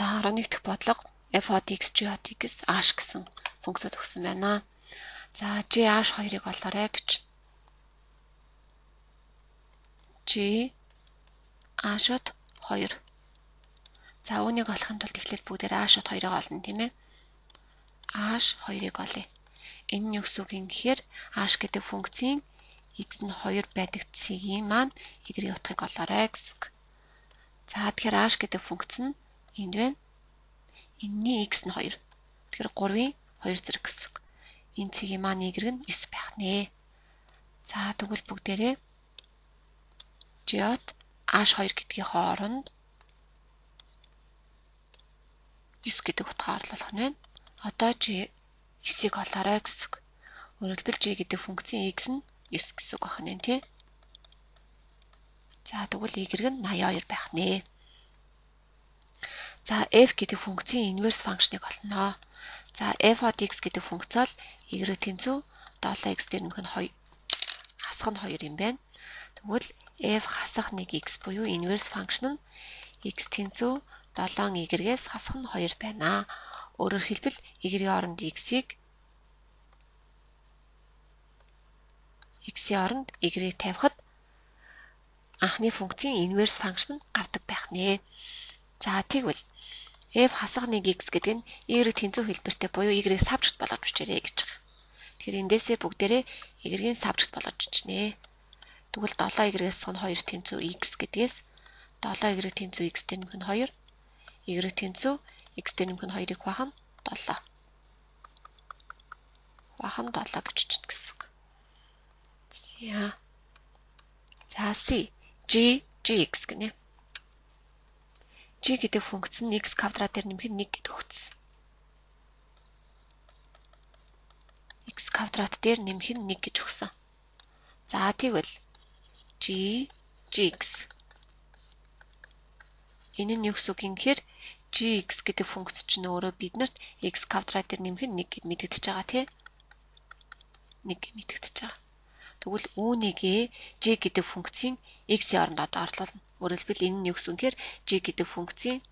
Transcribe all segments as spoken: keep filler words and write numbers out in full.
За арван нэг дахь бодлого f hot x g hot x h гэсэн функцод өгсөн байна. За g h хоёрыг олоорой гэж. g h-д хоёр. За үүнийг олохын тулд эхлээд бүгдээр h-д хоёрыг олно тийм ээ. h хоёрыг олъё. Энэ нь юу гэсэн үг юм гэхээр h гэдэг функцийн x нь хоёр байдаг цэгийн маань y-ийн утгыг олоорой гэсэн үг. За тэгэхээр h гэдэг функц нь энд байна. Энэний x нь хоёр. Тэгэхээр гурвын хоёр зэрэг гэсэн үг. Энэ цэгийн маань y нь девять байх нэ. За тэгвэл бүгдээрээ g-д h хоёр гэдгийн хооронд девять гэдэг утгаа оруулах нь байна. Одоо g девять-ийг олоорой гэсэн үг. Өөрөөр хэлбэл g гэдэг функцийн x нь девять гэсэн үг байна тий. За тэгвэл y нь восемьдесят хоёр байх нэ. За f гэдэг функцийн inverse function-ыг олноо. За f hot x гэдэг функц бол y тэнцүү seven x дээр нэмэх нь two хасах нь two юм байна. Тэгвэл f хасах one x буюу inverse function нь x тэнцүү seven y-гээс хасах нь two байна. Өөрөөр хэлбэл y-ийн оронд x-ийг x-ийн оронд y-ийг тавихад анхны функцийн inverse function гардаг байх нэ. За тэгвэл f хасах one x гэдэг нь y тэнцүү хэлбэртэй буюу y-ийг subject болгож бичээрэй гэж байгаа. Тэгэхээр эндээсээ бүгдээрээ y-ийн subject болгож бичнэ. Тэгвэл seven y-гээс нь two тэнцүү x гэдгээс seven y тэнцүү x дээр нэмэх нь two, y тэнцүү x дээр нэмэх нь two-ыг хуваах нь seven. Хуваах нь seven гэж бичнэ гэсэн үг. За. За c g gx гэнэ. G гэдэг функц нь x квадрат дээр нэмэх нь one гэдэг өгсөн. X квадрат дээр нэмэх нь one гэж өгсөн. За тэгвэл g gx. Энэ нь юу гэсэн үг юм гэхээр gx гэдэг функц чинь өөрөө биднэрт x квадрат дээр нэмэх нь one гэд мэдэгдэж байгаа тий. one гэд мэдэгдэж байгаа. Тэгвэл үүнийгээ g гэдэг функцийн x-ийн оронд одоо орлуулна. Өөрөөр хэлбэл энэ нь юу гэсэн гэхээр g гэдэг функцийн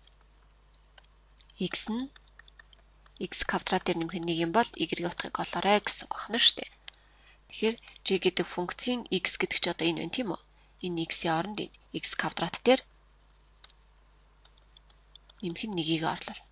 x нь x квадрат дээр нэмэх нь one юм бол y-ийн утгыг олоорой гэсэн үг байна шүү дээ. Тэгэхээр g гэдэг функцийн x гэдэг чи одоо энэ байна тийм үү? Энэ x-ийн оронд x квадрат дээр нэмэх нь one-ийг орлуулна.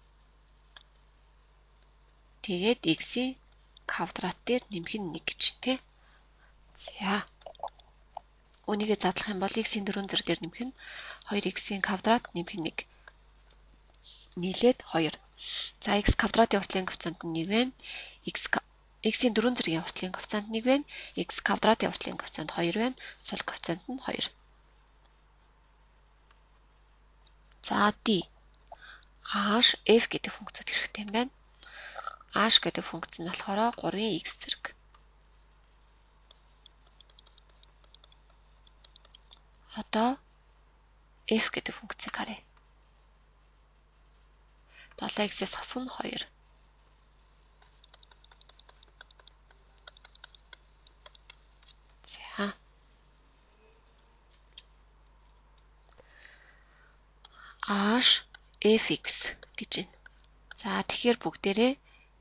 Тэгээд x-ийн квадрат дээр нэмэх нь one гэж тий. За. Үүнийгээ задлах юм бол x-ийн дөрвөн зэрэг дээр нэмэх нь two x-ийн квадрат нэмэх нь one. Нийлээд two. За x квадратын уртлын коэффициент нь one байна. x x-ийн дөрвөн зэргийн уртлын коэффициент one байна. X квадратын уртлын коэффициент two байна. Сул коэффициент нь two. За d h f гэдэг функцид хэрэгтэй юм байна. H гэдэг функц нь болохоор three x зэрэг. Одоо f гэдэг функцийг харъя. seven x-ээс хасах нь two. За. h fx гэж байна. За тэгэхээр бүгдээрээ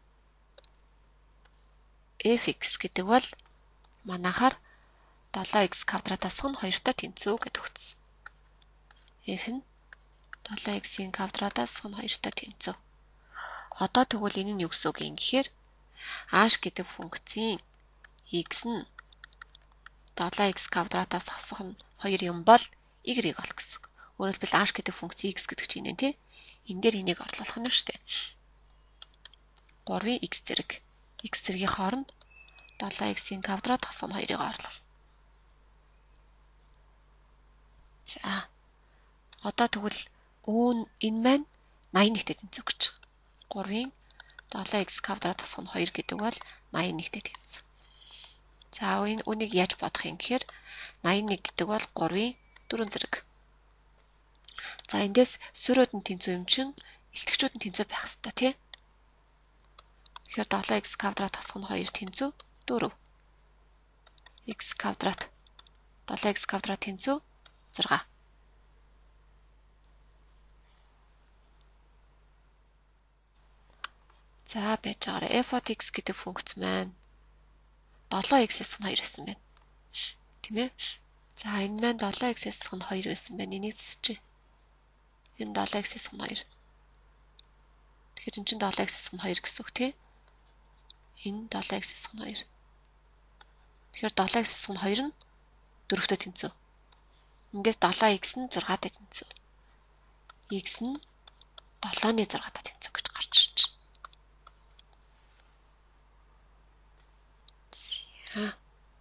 fx гэдэг бол манайхаар seven x квадратаас нь two та тэнцүү гэдэг өгсөн. f нь seven x-ийн квадратаас нь two та тэнцүү. Одоо тэгвэл энэ нь юу гэсэн үг юм гэхээр h гэдэг функцийн x нь seven x квадратаас хасах нь two юм бол y-ийг олох гэсэн үг. Өөрөөр хэлбэл h гэдэг функц x гэдэг чинь энэ тий. Энэ дээр энийг орлуулах нь шүү дээ. three x зэрэг. X зэргийн хооронд seven x-ийн квадрат хасах нь two-ыг орлуулна. За. Одоо тэгвэл үүн энэ маань ninety-тэй тэнцүү гэж байна. three-ийн seven x квадрат хасах нь two гэдэг бол ninety-тэй тэнцүү. За энэ үнийг яаж бодох юм гэхээр ninety-one гэдэг бол three-ийн дөрвөн зэрэг. За эндээс сөрөөд нь тэнцүү юм чинь элтгчүүд нь тэнцүү байх хэрэгтэй тий. Тэгэхээр seven x квадрат хасах нь two тэнцүү four. X квадрат seven x квадрат тэнцүү six. За байж байгаараа f от x гэдэг функц маань seven x-ээс нь two байсан байна. Тийм ээ. За энэ маань seven x-ээс нь two байсан байна. Энийг зэсчээ. Энэ seven x-ээс нь two. Тэгэхээр энэ чинь seven x-ээс нь two гэсэн үг тий. Энэ seven x-ээс нь two. Тэгэхээр seven x-ээс нь two нь four-т тэнцүү. Эндээс seven x нь six-т тэнцүү. X нь seven-ны six-т тэнцүү гэж гарч ирж байна.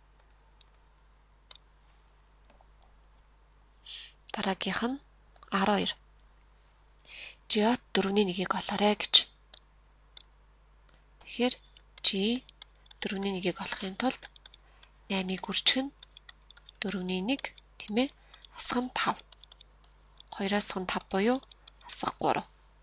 Дараагийнх нь twelve. G-от four-ны one-ийг олоорой гэж. Тэгэхээр G four-ны one-ийг олохын тулд eight-ийг үржих нь four-ны one тийм ээ хасах нь five. two-оос нь five буюу хасах three.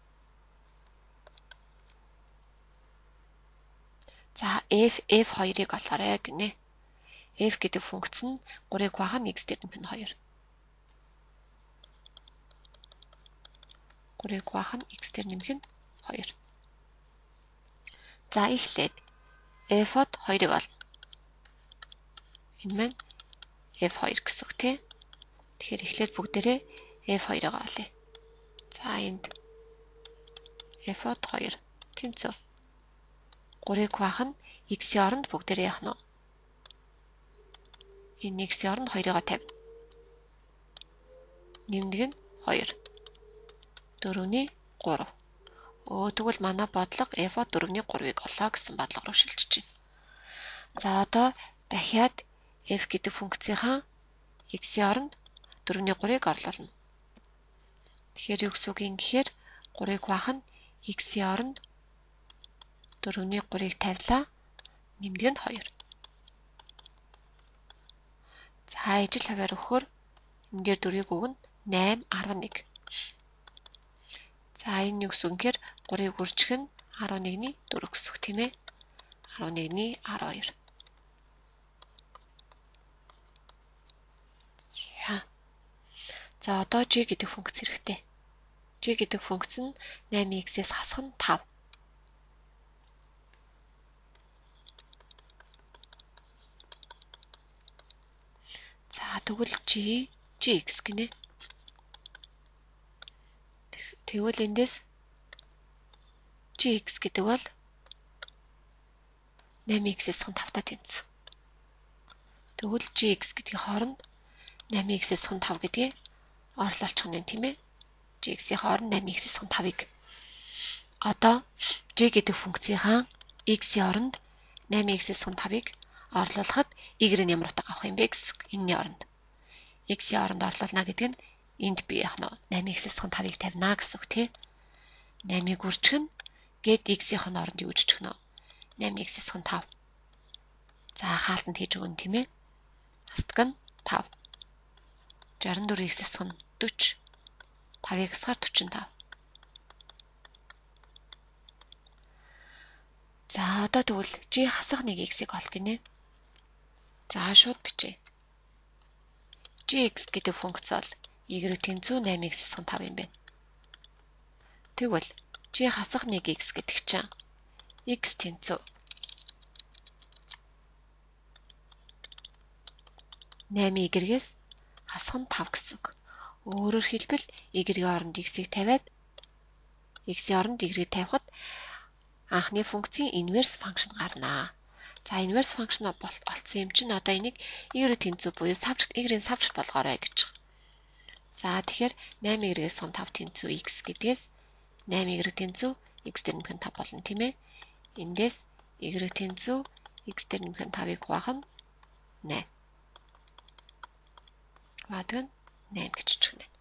За f f2-ыг олоорой гинэ. F гэдэг функц нь three-ыг хуваах нь x дээр нэмэх нь two. three-ыг хуваах нь x дээр нэмэх нь two. За эхлээд f-од two-ыг олно. Энэ маань f two гэсэн үг тий. Тэгэхээр эхлээд бүгдээрээ f two-ыг олъё. За энд f-од two тэнцүү. three-ыг хуваах нь x-ийн оронд бүгдээрээ яах нь вэ? Энэ x-ийн оронд two-ыг тавина. Нэмнэг нь two. four-ны three. Өө тэгвэл манай бодлого f-од four-ны three-ыг олоо гэсэн бодлого руу шилжиж байна. За одоо дахиад f гэдэг функцийнхаа x-ийн оронд four-ны three-ыг орлуулна. Тэгэхээр юу гэсэн үг юм гэхээр three-ыг хуваах нь x-ийн оронд four-ны three-ыг тавилаа. Нэмнэг нь two. За ижил хаваар өгөхөөр энэ дээр four-ыг өгнө eight, eleven. За энэ юу гэсэн үг гэхээр three-ыг үржих нь eleven-ны four гэсэн үг тийм ээ. eleven-ны twelve. За одоо g гэдэг функц хэрэгтэй. G гэдэг функц нь eight x-ээс хасах нь five. За тэгвэл g gx гинэ. Тэгвэл эндээс gx гэдэг бол eight x-ээс five-та тэнцүү. Тэгвэл gx гэдгийн хооронд eight x-ээс five гэдгийг орлуулчих нь тийм ээ. G-ийн хооронд eight x-ээс five-ыг. Одоо g гэдэг функцийнхаа x-ийн оронд eight x-ээс five-ыг орлуулахад y-ийн ямар утга авах юм бэ гэсэн үг. Энэний оронд x-ийн оронд орлуулна гэдэг нь энд би яах нь eight x-ээс five-ыг тавина гэсэн үг тий. eight-ыг үржих нь гээд x-ийн оронд юу үржих нь eight x-ээс five. За хаалтанд хийж өгнө тийм ээ. Хастаг нь five. sixty-four x-ээс forty. five-ыг хасгаар forty-five. За одоо тэгвэл g хасах one x-ийг ол гинэ. За шууд бичээ. Gx гэдэг функц бол y тэнцүү eight x-ээс five юм байна. Тэгвэл g хасах one x гэдэг чинь x тэнцүү eight y-гээс хасах нь five гэсэн үг. Өөрөөр хэлбэл y-ийн оронд x-ийг тавиад x-ийн оронд y-ийг тавихад анхны функцийн inverse function гарнаа. За inverse function олцсон юм чинь одоо энийг y тэнцүү буюу савчт y-ийн савчт болгоорой гэж. За тэгэхээр eight y-гээс five тэнцүү x гэдгээс eight y тэнцүү x дээр нэмэх нь five болно тийм ээ. Эндээс y тэнцүү x дээр нэмэх нь five-ыг хуваах нь eight. Ваадаг нь eight гэж чихнэ.